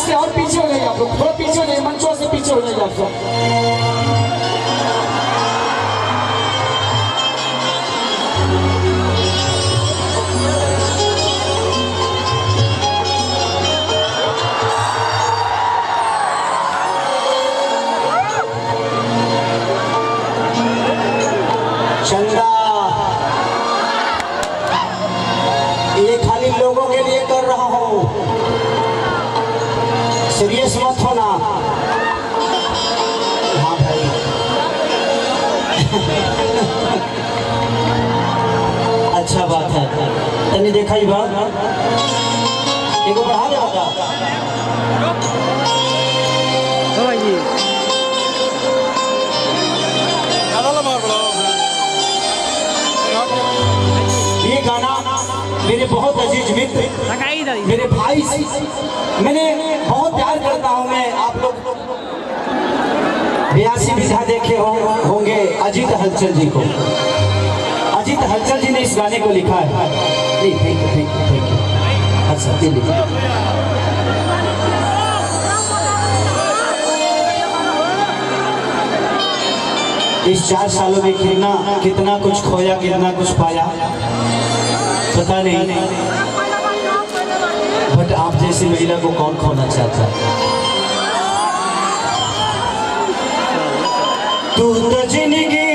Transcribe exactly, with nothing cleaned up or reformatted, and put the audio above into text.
से और पीछे हो जाइए आप लोग, थोड़ा पीछे हो जाइए, मंचों से पीछे हो जाइए आप लोग। चंदा ये खाली लोगों के लिए कर रहा हूँ, सीरियस मत होना। हाँ भाई अच्छा बात है, तने देखा ही बात एक बढ़ा दे बता ये गाना मेरे बहुत अजीज मित्र, मेरे भाई से मैंने बहुत प्यार करता हूँ मैं। आप लोग बयासी विधा देखे हो, होंगे अजीत हलचल जी को। अजीत हलचल जी ने इस गाने को लिखा है। Thank you thank you thank you. अच्छा चलिए, इस चार सालों में कितना कितना कुछ खोया, कितना कुछ पाया पता नहीं, बट आप जैसी महिला को कौन खोना चाहता है। तू तो जिंदगी